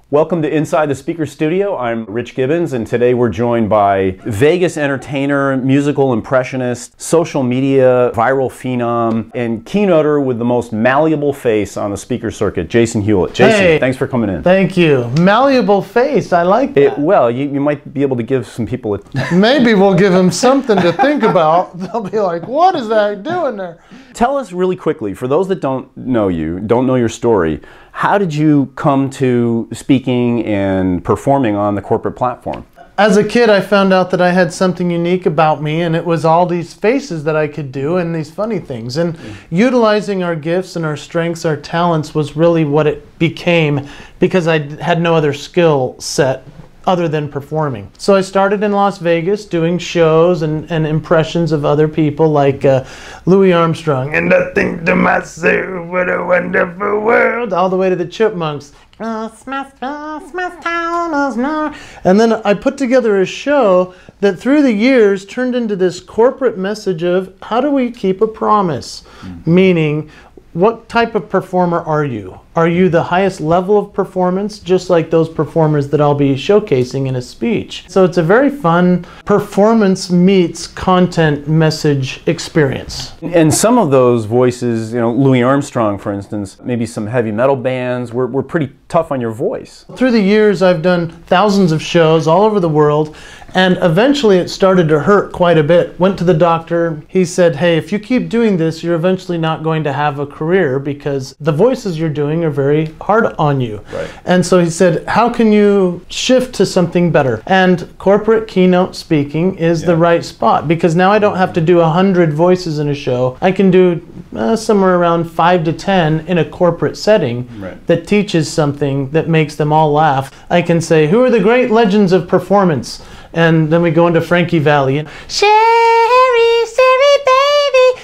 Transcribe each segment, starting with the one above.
Welcome to Inside the Speaker Studio. I'm Rich Gibbons, and today we're joined by Vegas entertainer, musical impressionist, social media viral phenom, and keynoter with the most malleable face on the speaker circuit, Jason Hewlett. Jason, hey, thanks for coming in. Thank you. Malleable face, I like that. Well, you might be able to give some people a... Maybe we'll give them something to think about. They'll be like, what is that doing there? Tell us really quickly, for those that don't know you, don't know your story, how did you come to speaking and performing on the corporate platform? As a kid, I found out that I had something unique about me, and it was all these faces that I could do and these funny things. And utilizing our gifts and our strengths, our talents, was really what it became, because I had no other skill set other than performing. So I started in Las Vegas doing shows and impressions of other people like Louis Armstrong, and I think to myself, what a wonderful world, all the way to the Chipmunks. And then I put together a show that through the years turned into this corporate message of how do we keep a promise? Meaning, what type of performer are you? Are you the highest level of performance, just like those performers that I'll be showcasing in a speech? So it's a very fun performance meets content message experience. And some of those voices, you know, Louis Armstrong, for instance, maybe some heavy metal bands, were pretty tough on your voice. Through the years, I've done thousands of shows all over the world, and eventually it started to hurt quite a bit. Went to the doctor. He said, hey, if you keep doing this, you're eventually not going to have a career because the voices you're doing are very hard on you. Right. And so he said, how can you shift to something better? And corporate keynote speaking is the right spot, because now I don't have to do 100 voices in a show. I can do somewhere around 5 to 10 in a corporate setting that teaches something that makes them all laugh. I can say, who are the great legends of performance? And then we go into Frankie Valli. And, Sherry, Sherry, baby,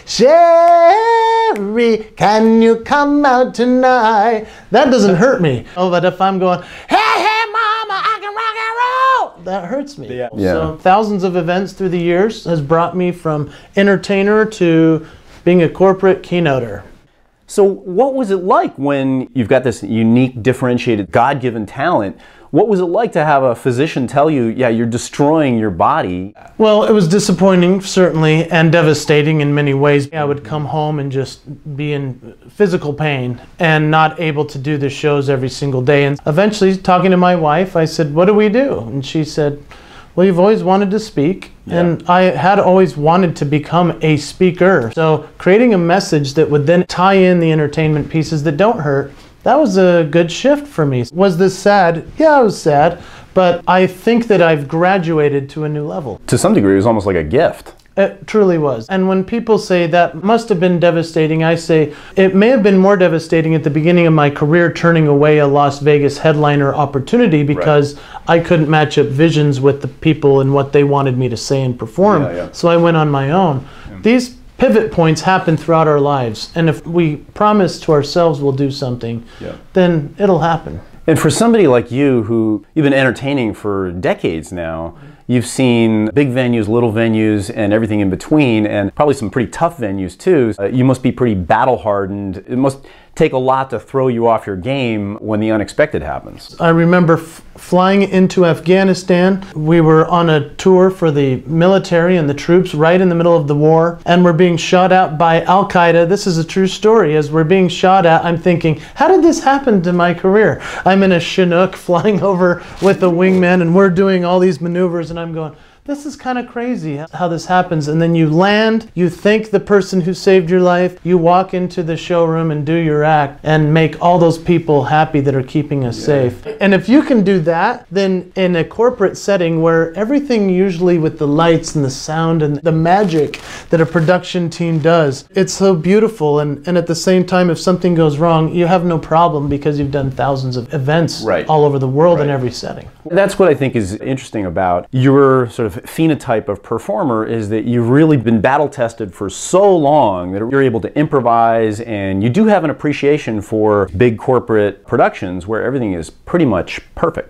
Sherry, can you come out tonight? That doesn't hurt me. Oh, but if I'm going, hey, hey, mama, I can rock and roll, that hurts me. Yeah. So thousands of events through the years has brought me from entertainer to being a corporate keynoter. So what was it like when you've got this unique, differentiated, God-given talent? What was it like to have a physician tell you, yeah, you're destroying your body? Well, it was disappointing, certainly, and devastating in many ways. I would come home and just be in physical pain and not able to do the shows every single day. And eventually, talking to my wife, I said, what do we do? And she said, well, you've always wanted to speak, and I had always wanted to become a speaker. So creating a message that would then tie in the entertainment pieces that don't hurt, that was a good shift for me. Was this sad? Yeah, I was sad, but I think that I've graduated to a new level. To some degree, it was almost like a gift. It truly was. And when people say that must have been devastating, I say it may have been more devastating at the beginning of my career, turning away a Las Vegas headliner opportunity because I couldn't match up visions with the people and what they wanted me to say and perform. So I went on my own. These pivot points happen throughout our lives, and if we promise to ourselves we'll do something, then it'll happen. And for somebody like you, who you've been entertaining for decades now, you've seen big venues, little venues, and everything in between, and probably some pretty tough venues too. You must be pretty battle hardened. It must take a lot to throw you off your game when the unexpected happens. I remember flying into Afghanistan. We were on a tour for the military and the troops right in the middle of the war, and we're being shot at by Al-Qaeda. This is a true story. As we're being shot at, I'm thinking, how did this happen to my career? I'm in a Chinook flying over with a wingman, and we're doing all these maneuvers, and I'm going, this is kind of crazy how this happens. And then you land, you thank the person who saved your life, you walk into the showroom and do your act and make all those people happy that are keeping us safe. And if you can do that, then in a corporate setting where everything usually with the lights and the sound and the magic that a production team does, it's so beautiful. And at the same time, if something goes wrong, you have no problem because you've done thousands of events all over the world in every setting. That's what I think is interesting about your sort of phenotype of performer, is that you've really been battle tested for so long that you're able to improvise, and you do have an appreciation for big corporate productions where everything is pretty much perfect.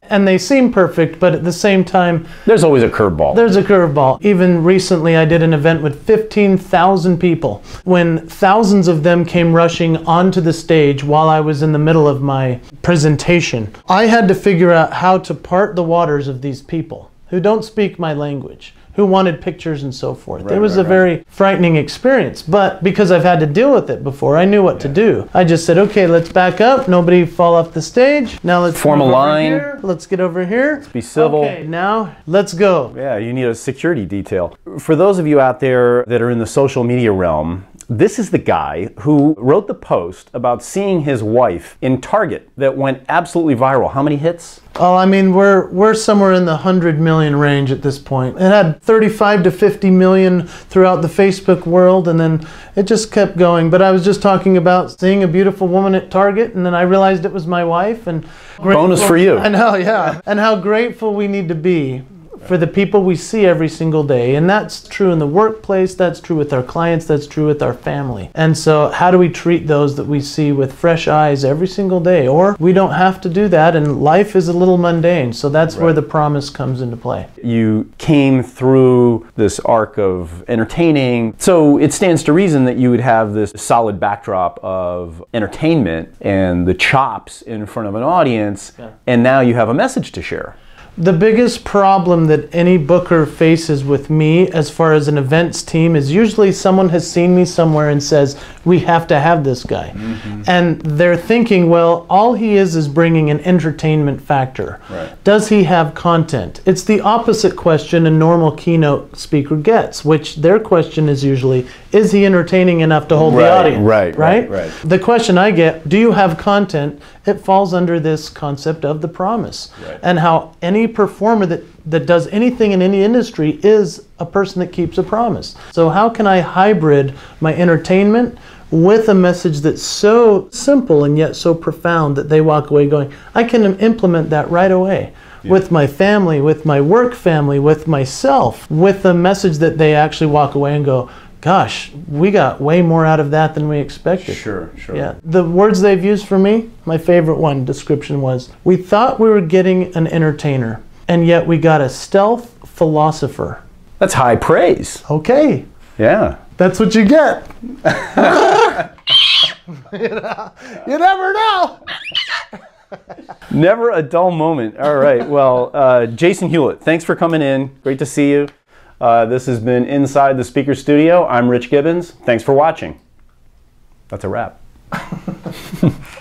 And they seem perfect, but at the same time, There's always a curveball. there's a curveball. Even recently, I did an event with 15,000 people. When thousands of them came rushing onto the stage while I was in the middle of my presentation, I had to figure out how to part the waters of these people who don't speak my language, who wanted pictures and so forth. It was a very frightening experience, but because I've had to deal with it before, I knew what to do. I just said, okay, let's back up, nobody fall off the stage. Now let's Form a move over line. here. Let's get over here. Be civil. Okay, now let's go. Yeah, you need a security detail. For those of you out there that are in the social media realm, this is the guy who wrote the post about seeing his wife in Target that went absolutely viral. How many hits? Oh, I mean, we're somewhere in the 100 million range at this point. It had 35 to 50 million throughout the Facebook world, and then it just kept going. But I was just talking about seeing a beautiful woman at Target, and then I realized it was my wife. And Bonus for you. I know, yeah. And how grateful we need to be for the people we see every single day. And that's true in the workplace, that's true with our clients, that's true with our family. And so how do we treat those that we see with fresh eyes every single day? Or we don't have to do that, and life is a little mundane. So that's where the promise comes into play. You came through this arc of entertaining, so it stands to reason that you would have this solid backdrop of entertainment and the chops in front of an audience, and now you have a message to share. The biggest problem that any booker faces with me as far as an events team is usually someone has seen me somewhere and says, we have to have this guy. And they're thinking, well, all he is bringing an entertainment factor. Does he have content? It's the opposite question a normal keynote speaker gets, which their question is usually, is he entertaining enough to hold the audience? Right. The question I get, do you have content? It falls under this concept of the promise. And how any performer that does anything in any industry is a person that keeps a promise. So how can I hybrid my entertainment with a message that's so simple and yet so profound that they walk away going, I can implement that right away. With my family, with my work family, with myself, with a message that they actually walk away and go, gosh, we got way more out of that than we expected. Sure. Yeah. The words they've used for me, my favorite one description was, we thought we were getting an entertainer, and yet we got a stealth philosopher. That's high praise. Okay. Yeah. That's what you get. You never know. Never a dull moment. All right. Well, Jason Hewlett, thanks for coming in. Great to see you. This has been Inside the Speaker Studio. I'm Rich Gibbons. Thanks for watching. That's a wrap.